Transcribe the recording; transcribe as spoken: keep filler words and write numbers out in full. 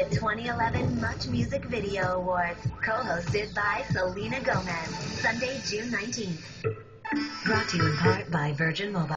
the twenty eleven Much Music Video Awards, co-hosted by Selena Gomez, Sunday, June nineteenth. Brought to you in part by Virgin Mobile.